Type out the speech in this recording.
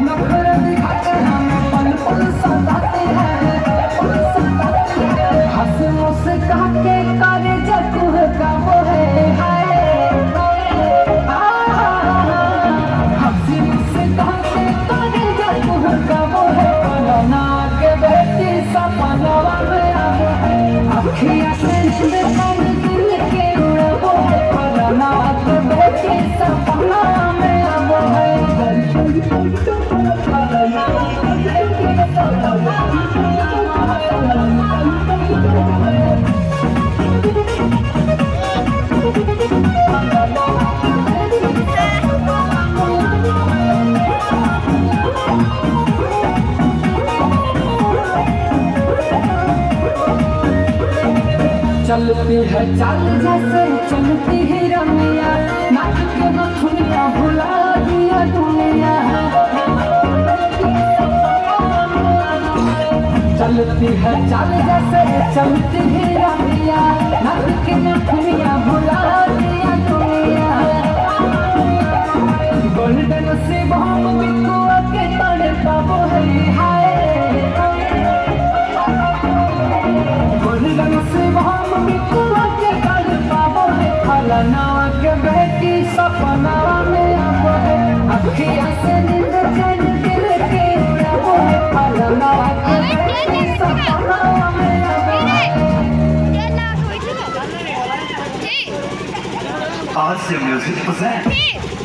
नखरे दिखाते हमें पल पल सताते हैं, हंस मुस्का के करे जकुह का वो है हंसी मुस्का के करे जकुह का वो है पलना के बेटी सपनवा में अब है अखियाँ से नींद कर दिल के उड़े वो है पलना के बेटी सपनवा में अब है चलती है चाल जैसे चलती है रमिया नाच के दुनिया भुला दिया दुनिया चलती है चाल जैसे चलती है रमिया नाच के दुनिया भुला दिया दुनिया गोल्डन से बम बिकुआ के तड़े पाबो है हाय गोल्डन से बम बिकुआ के तड़े पाबो है फलना के बेटी सपना में अब है अखियाँ से नींद चैन दिल के उड़ाबो है फलना के बेटी सपना में अब है आज से म्यूजिक पसंद